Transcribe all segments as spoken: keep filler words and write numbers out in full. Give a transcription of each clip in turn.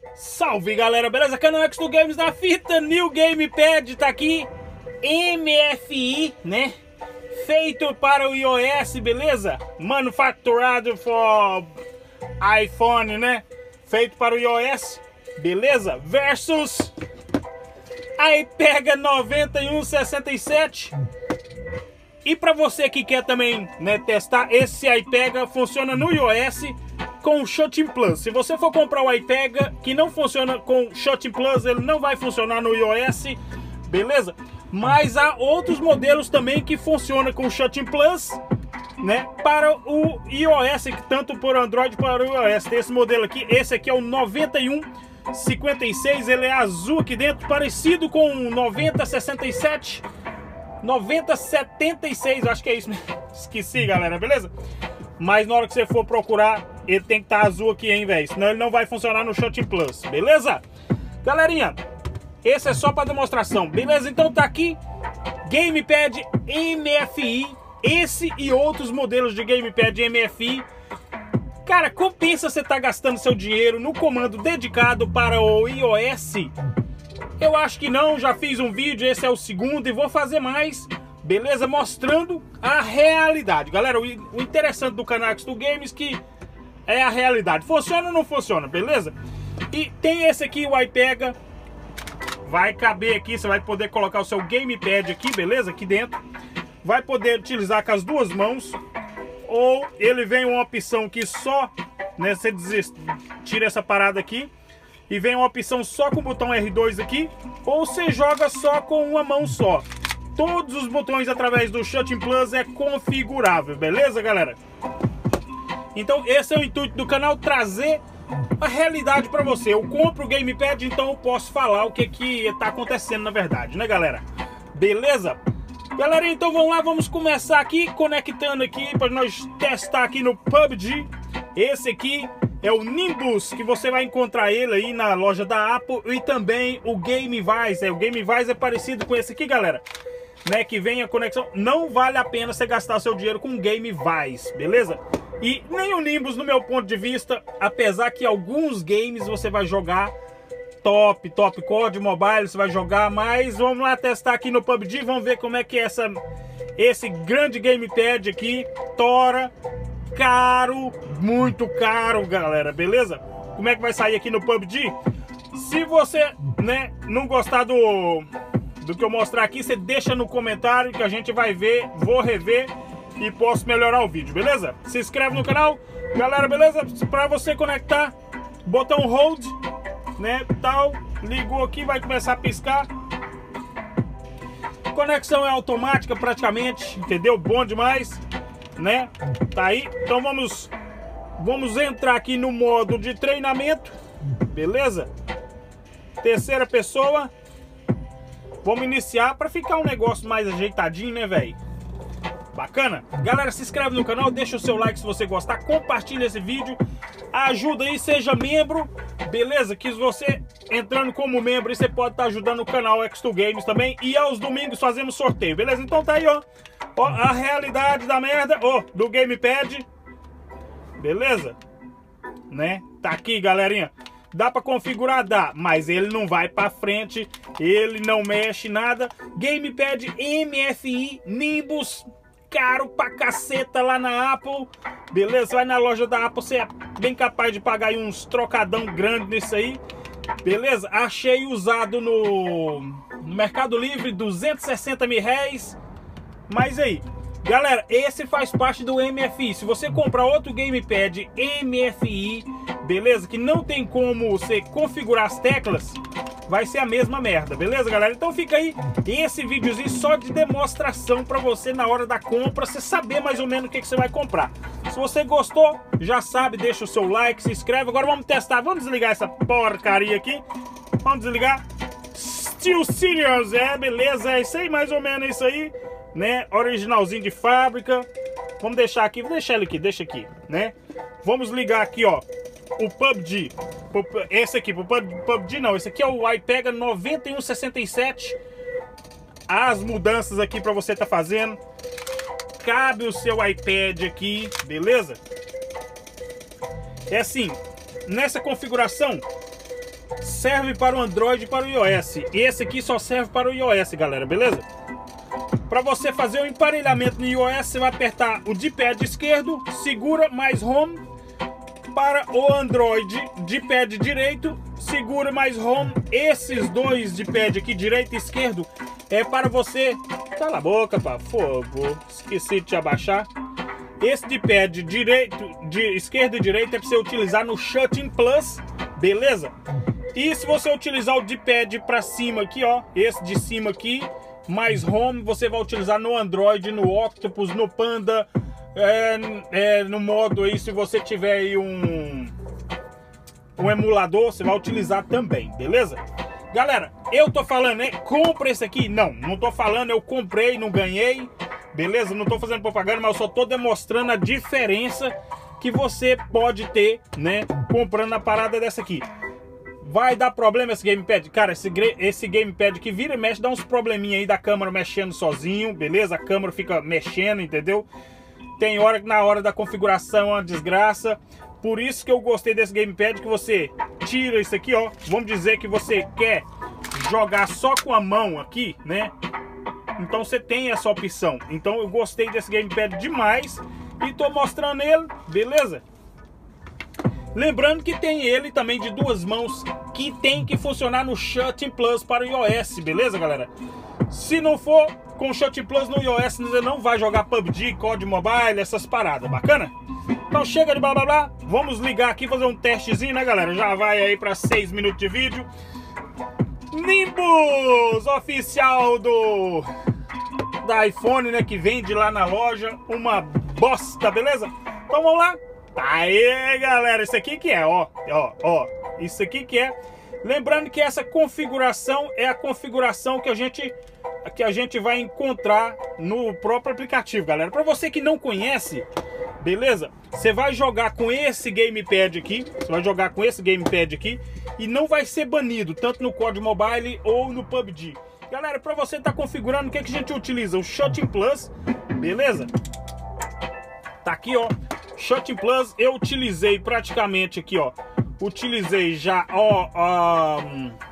Salve galera, beleza? Canal X dois Games na fita, New Gamepad tá aqui, M F I, né? Feito para o iOS, beleza? Manufacturado for iPhone, né? Feito para o iOS, beleza? Versus iPega noventa e um sessenta e sete. E para você que quer também, né, testar, esse iPega funciona no iOS com o Shot Plus. Se você for comprar o iPega que não funciona com Shot Plus, ele não vai funcionar no iOS, beleza? Mas há outros modelos também que funcionam com o Shot Plus, né, para o iOS, tanto por Android para o iOS. Tem esse modelo aqui, esse aqui é o noventa e um cinquenta e seis, ele é azul aqui dentro, parecido com o noventa sessenta e sete, noventa setenta e seis, acho que é isso mesmo. Esqueci, galera, beleza? Mas na hora que você for procurar, ele tem que estar azul aqui, hein, velho? Senão ele não vai funcionar no Shot Plus, beleza? Galerinha, esse é só para demonstração, beleza? Então tá aqui, Gamepad M F I, esse e outros modelos de Gamepad M F I. Cara, compensa você estar gastando seu dinheiro no comando dedicado para o iOS? Eu acho que não, já fiz um vídeo, esse é o segundo e vou fazer mais, beleza? Mostrando a realidade. Galera, o interessante do canal X dois Games que é a realidade. Funciona ou não funciona, beleza? E tem esse aqui, o iPega. Vai caber aqui, você vai poder colocar o seu Gamepad aqui, beleza? Aqui dentro. Vai poder utilizar com as duas mãos. Ou ele vem uma opção que só, né, você desiste, tira essa parada aqui. E vem uma opção só com o botão R dois aqui. Ou você joga só com uma mão só. Todos os botões através do Shot Plus é configurável, beleza, galera? Então esse é o intuito do canal, trazer a realidade para você. Eu compro o Gamepad, então eu posso falar o que que tá acontecendo na verdade, né, galera? Beleza? Galera, então vamos lá, vamos começar aqui, conectando aqui para nós testar aqui no P U B G. Esse aqui é o Nimbus, que você vai encontrar ele aí na loja da Apple, e também o GameVise. É, o GameVise é parecido com esse aqui, galera, né, que vem a conexão. Não vale a pena você gastar seu dinheiro com o GameVise, beleza? E nem o Nimbus, no meu ponto de vista, apesar que alguns games você vai jogar top, top code mobile, você vai jogar, mas vamos lá testar aqui no P U B G, vamos ver como é que é essa, esse grande Gamepad aqui, tora, caro, muito caro, galera, beleza? Como é que vai sair aqui no P U B G? Se você, né, não gostar do, do que eu mostrar aqui, você deixa no comentário que a gente vai ver, vou rever e posso melhorar o vídeo, beleza? Se inscreve no canal, galera, beleza? Para você conectar, botão hold, né, tal, ligou aqui, vai começar a piscar. Conexão é automática praticamente, entendeu? Bom demais, né? Tá aí. Então vamos vamos entrar aqui no modo de treinamento, beleza? Terceira pessoa. Vamos iniciar para ficar um negócio mais ajeitadinho, né, velho? Bacana? Galera, se inscreve no canal, deixa o seu like se você gostar, compartilha esse vídeo, ajuda aí, seja membro, beleza? Que você entrando como membro, você pode estar ajudando o canal X dois Games também. E aos domingos fazemos sorteio, beleza? Então tá aí, ó, ó a realidade da merda, ó, do Gamepad, beleza? Né? Tá aqui, galerinha. Dá pra configurar? Dá, mas ele não vai pra frente, ele não mexe nada. Gamepad M F I Nimbus, caro pra caceta lá na Apple, beleza? Vai na loja da Apple, você é bem capaz de pagar aí uns trocadão grande nisso aí, beleza? Achei usado no, no Mercado Livre, duzentos e sessenta mil reais. Mas aí, galera, esse faz parte do M F I. Se você comprar outro Gamepad M F I, beleza? Que não tem como você configurar as teclas, vai ser a mesma merda, beleza, galera? Então fica aí esse videozinho só de demonstração pra você na hora da compra, você saber mais ou menos o que, que você vai comprar. Se você gostou, já sabe, deixa o seu like, se inscreve. Agora vamos testar, vamos desligar essa porcaria aqui. Vamos desligar. Steel Serious, é, beleza, é isso aí, mais ou menos isso aí, né? Originalzinho de fábrica. Vamos deixar aqui, vou deixar ele aqui, deixa aqui, né? Vamos ligar aqui, ó, o P U B G. Esse aqui, o P U B G não, esse aqui é o iPega noventa e um sessenta e sete. As mudanças aqui para você tá fazendo. Cabe o seu iPad aqui, beleza? É assim, nessa configuração serve para o Android e para o iOS. Esse aqui só serve para o iOS, galera, beleza? Para você fazer o emparelhamento no iOS, você vai apertar o D-pad esquerdo, segura mais Home. Para o Android, D-pad direito, segura mais Home. Esses dois D-pad aqui, direito e esquerdo, é para você... Cala a boca, pá, fogo, esqueci de te abaixar. Esse D-pad direito, de esquerda e direita é para você utilizar no Shutting Plus, beleza? E se você utilizar o D-pad para cima aqui, ó, esse de cima aqui, mais Home, você vai utilizar no Android, no Octopus, no Panda, é, é, no modo aí, se você tiver aí um, um emulador, você vai utilizar também, beleza? Galera, eu tô falando, né? Compra esse aqui? Não, não tô falando, eu comprei, não ganhei. Beleza? Não tô fazendo propaganda, mas eu só tô demonstrando a diferença que você pode ter, né, comprando a parada dessa aqui. Vai dar problema esse gamepad? Cara, esse, esse gamepad que vira e mexe, dá uns probleminha aí da câmera mexendo sozinho, beleza? A câmera fica mexendo, entendeu? Tem hora que na hora da configuração é uma desgraça. Por isso que eu gostei desse gamepad, que você tira isso aqui, ó. Vamos dizer que você quer jogar só com a mão aqui, né? Então você tem essa opção. Então eu gostei desse gamepad demais e tô mostrando ele, beleza? Lembrando que tem ele também de duas mãos, que tem que funcionar no Shutting Plus para o iOS, beleza, galera? Se não for com o Shutting Plus no iOS, você não vai jogar P U B G, C O D Mobile, essas paradas, bacana? Então chega de blá blá blá, vamos ligar aqui, fazer um testezinho, né, galera? Já vai aí para seis minutos de vídeo. Nimbus oficial do da iPhone, né, que vende lá na loja, uma bosta, beleza? Então vamos lá. Aí, galera, isso aqui que é, ó, ó, ó, isso aqui que é. Lembrando que essa configuração é a configuração que a gente que a gente vai encontrar no próprio aplicativo, galera. Para você que não conhece, beleza? Você vai jogar com esse gamepad aqui, você vai jogar com esse gamepad aqui e não vai ser banido, tanto no C O D Mobile ou no P U B G. Galera, para você estar tá configurando, o que, é que a gente utiliza? O Shutting Plus, beleza? Tá aqui, ó, Shutting Plus, eu utilizei praticamente aqui, ó, utilizei já, ó, ó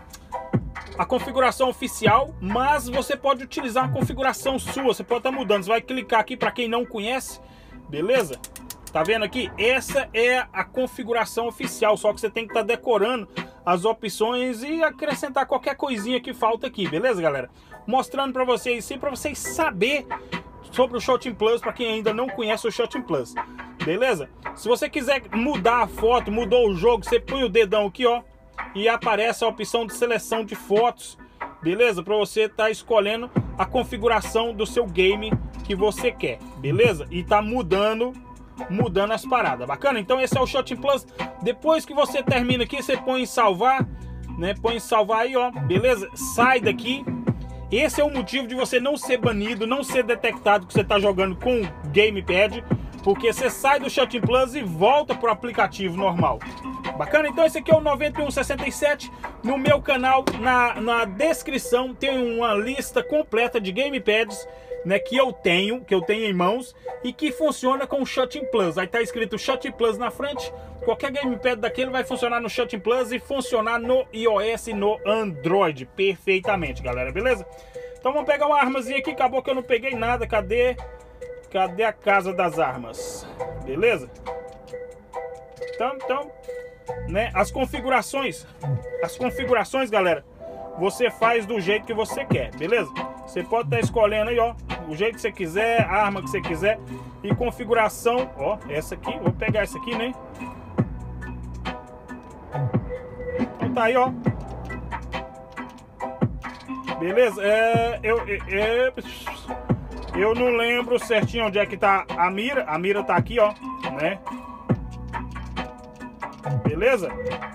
a configuração oficial, mas você pode utilizar a configuração sua, você pode estar tá mudando, você vai clicar aqui para quem não conhece, beleza? Tá vendo aqui? Essa é a configuração oficial, só que você tem que estar tá decorando as opções e acrescentar qualquer coisinha que falta aqui, beleza, galera? Mostrando para vocês sim, para vocês saber sobre o Shutting Plus, para quem ainda não conhece o Shutting Plus, beleza? Se você quiser mudar a foto, mudou o jogo, você põe o dedão aqui, ó, e aparece a opção de seleção de fotos, beleza? Para você estar tá escolhendo a configuração do seu game que você quer, beleza? E tá mudando, mudando as paradas, bacana? Então esse é o Shutting Plus. Depois que você termina aqui, você põe em salvar, né? Põe em salvar aí, ó, beleza? Sai daqui. Esse é o motivo de você não ser banido, não ser detectado que você tá jogando com o gamepad, porque você sai do Shutting Plus e volta pro aplicativo normal. Bacana? Então esse aqui é o noventa e um sessenta e sete. No meu canal, na, na descrição, tem uma lista completa de gamepads, né, que eu tenho, que eu tenho em mãos e que funciona com o Shutting Plus. Aí tá escrito Shutting Plus na frente. Qualquer gamepad daquele vai funcionar no Shutting Plus e funcionar no iOS e no Android perfeitamente, galera, beleza? Então vamos pegar uma armazinha aqui. Acabou que eu não peguei nada. Cadê? Cadê a casa das armas? Beleza? Então, então, né, as configurações, as configurações, galera, você faz do jeito que você quer, beleza? Você pode estar escolhendo aí, ó, o jeito que você quiser, a arma que você quiser. E configuração, ó, essa aqui, vou pegar essa aqui, né? Então tá aí, ó. Beleza? É, eu, é, eu não lembro certinho onde é que tá a mira. A mira tá aqui, ó, né? Beleza?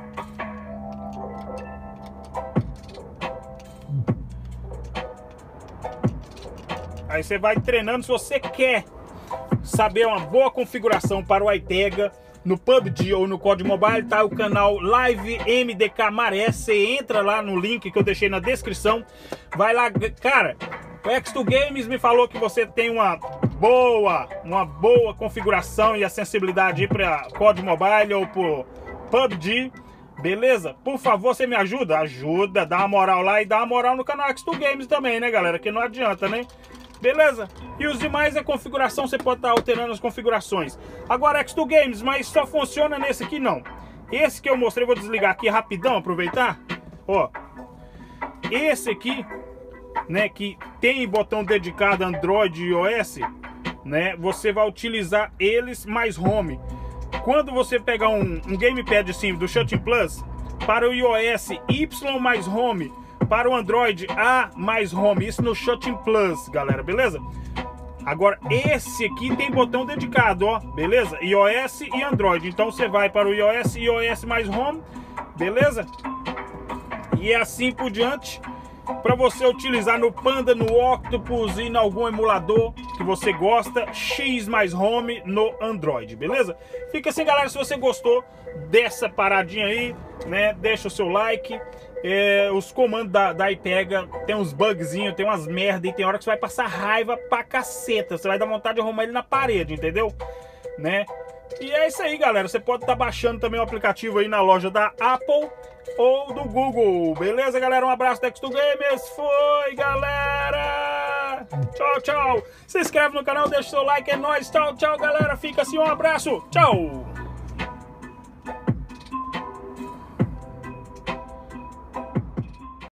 Aí você vai treinando. Se você quer saber uma boa configuração para o iPega no P U B G ou no C O D Mobile, tá o canal Live M D K Maré. Você entra lá no link que eu deixei na descrição. Vai lá, cara. O X dois Games me falou que você tem uma boa, uma boa configuração e a sensibilidade para C O D Mobile ou pro P U B G. Beleza? Por favor, você me ajuda? Ajuda, dá uma moral lá e dá uma moral no canal X dois Games também, né, galera? Que não adianta, né? Beleza? E os demais é configuração, você pode estar alterando as configurações. Agora X dois Games, mas só funciona nesse aqui não. Esse que eu mostrei, vou desligar aqui rapidão, aproveitar. Ó, esse aqui, né, que tem botão dedicado Android e iOS, né, você vai utilizar eles mais home. Quando você pegar um, um gamepad assim do Shooting Plus, para o iOS Y mais home, para o Android A mais home, isso no Shooting Plus, galera, beleza? Agora esse aqui tem botão dedicado, ó, beleza? iOS e Android, então você vai para o iOS e iOS mais home, beleza? E é assim por diante, para você utilizar no Panda, no Octopus e em algum emulador que você gosta, X mais home no Android, beleza? Fica assim, galera, se você gostou dessa paradinha aí, né, deixa o seu like. É, os comandos da, da iPega tem uns bugzinhos, tem umas merda e tem hora que você vai passar raiva pra caceta, você vai dar vontade de arrumar ele na parede, entendeu? Né? E é isso aí, galera, você pode estar tá baixando também o aplicativo aí na loja da Apple ou do Google, beleza, galera? Um abraço da X dois Games, foi, galera! Tchau, tchau! Se inscreve no canal, deixa o seu like, é nóis, tchau, tchau, galera, fica assim, um abraço, tchau!